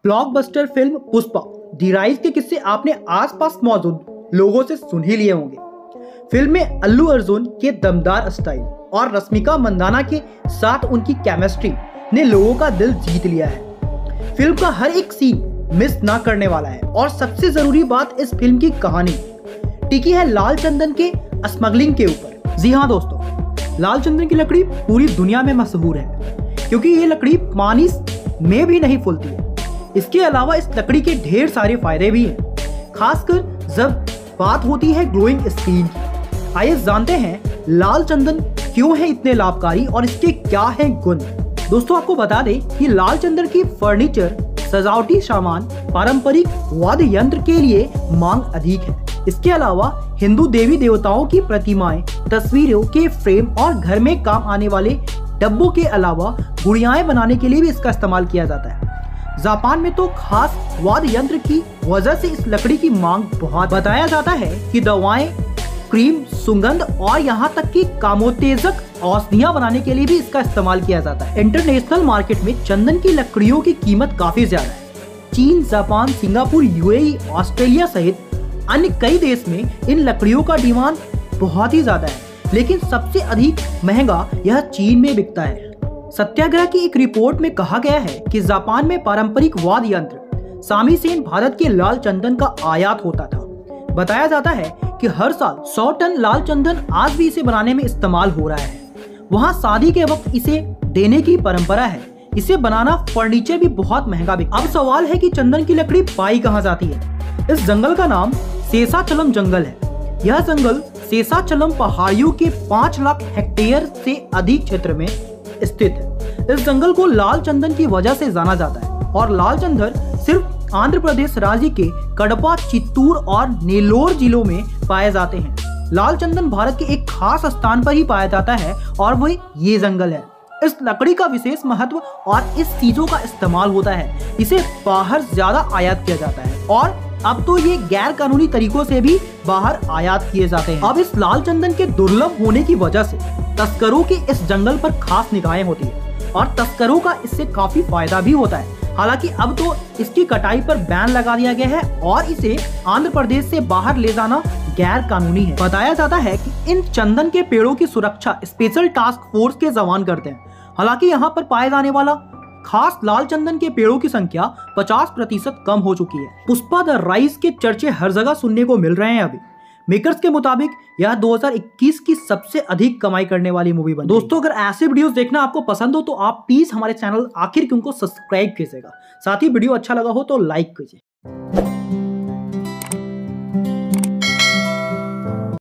Blockbuster film Pushpa The Rise के किस्से आपने आसपास मौजूद लोगों से सुन ही लिए होंगे। फिल्म में अल्लू अर्जुन के दमदार स्टाइल और रश्मिका मंदाना के साथ उनकी केमिस्ट्री ने लोगों का दिल जीत लिया है। फिल्म का हर एक सीन मिस ना करने वाला है और सबसे जरूरी बात, इस फिल्म की कहानी टिकी है लाल चंदन के स्मगलिंग के ऊपर। जी हाँ दोस्तों, लाल चंदन की लकड़ी पूरी दुनिया में मशहूर है क्योंकि ये लकड़ी पानी में भी नहीं फूलती है। इसके अलावा इस लकड़ी के ढेर सारे फायदे भी हैं, खासकर जब बात होती है ग्लोइंग स्किन की। आइए जानते हैं लाल चंदन क्यों है इतने लाभकारी और इसके क्या हैं गुण। दोस्तों आपको बता दें कि लाल चंदन की फर्नीचर, सजावटी सामान, पारंपरिक वाद्य यंत्र के लिए मांग अधिक है। इसके अलावा हिंदू देवी देवताओं की प्रतिमाएं, तस्वीरों के फ्रेम और घर में काम आने वाले डब्बों के अलावा गुड़ियाएं बनाने के लिए भी इसका इस्तेमाल किया जाता है। जापान में तो खास वाद्य यंत्र की वजह से इस लकड़ी की मांग बहुत। बताया जाता है कि दवाएं, क्रीम, सुगंध और यहाँ तक कि कामोत्तेजक औषधियां बनाने के लिए भी इसका इस्तेमाल किया जाता है। इंटरनेशनल मार्केट में चंदन की लकड़ियों की कीमत काफी ज्यादा है। चीन, जापान, सिंगापुर, यूएई, ऑस्ट्रेलिया सहित अन्य कई देश में इन लकड़ियों का डिमांड बहुत ही ज्यादा है, लेकिन सबसे अधिक महंगा यह चीन में बिकता है। सत्याग्रह की एक रिपोर्ट में कहा गया है कि जापान में पारंपरिक वाद्य यंत्र सामीसेन भारत के लाल चंदन का आयात होता था। बताया जाता है कि हर साल 100 टन लाल चंदन आज भी इसे बनाने में इस्तेमाल हो रहा है। वहाँ शादी के वक्त इसे देने की परंपरा है। इसे बनाना फर्नीचर भी बहुत महंगा बिकता है। अब सवाल है कि चंदन की लकड़ी पाई कहाँ जाती है। इस जंगल का नाम शेषाचलम जंगल है। यह जंगल शेषाचलम पहाड़ियों के 5 लाख हेक्टेयर से अधिक क्षेत्र में स्थित है। इस जंगल को लाल चंदन की वजह से जाना जाता है और लाल चंदन सिर्फ आंध्र प्रदेश राज्य के कडपा, चित्तूर और नेल्लोर जिलों में पाए जाते हैं। लाल चंदन भारत के एक खास स्थान पर ही पाया जाता है और वह ये जंगल है। इस लकड़ी का विशेष महत्व और इस चीजों का इस्तेमाल होता है। इसे बाहर ज्यादा आयात किया जाता है और अब तो ये गैर कानूनी तरीकों से भी बाहर आयात किए जाते हैं। अब इस लाल चंदन के दुर्लभ होने की वजह से तस्करों की इस जंगल पर खास निगाहें होती है और तस्करों का इससे काफी फायदा भी होता है। हालांकि अब तो इसकी कटाई पर बैन लगा दिया गया है और इसे आंध्र प्रदेश से बाहर ले जाना गैर कानूनी है। बताया जाता है कि इन चंदन के पेड़ों की सुरक्षा स्पेशल टास्क फोर्स के जवान करते हैं। हालांकि यहाँ पर पाए जाने वाला खास लाल चंदन के पेड़ों की संख्या 50% कम हो चुकी है। पुष्पा द राइज के चर्चे हर जगह सुनने को मिल रहे हैं। अभी मेकर्स के मुताबिक यह 2021 की सबसे अधिक कमाई करने वाली मूवी बनी। दोस्तों अगर ऐसे वीडियोस देखना आपको पसंद हो तो आप प्लीज हमारे चैनल आखिर क्यों को सब्सक्राइब कीजिएगा। साथ ही वीडियो अच्छा लगा हो तो लाइक कीजिए।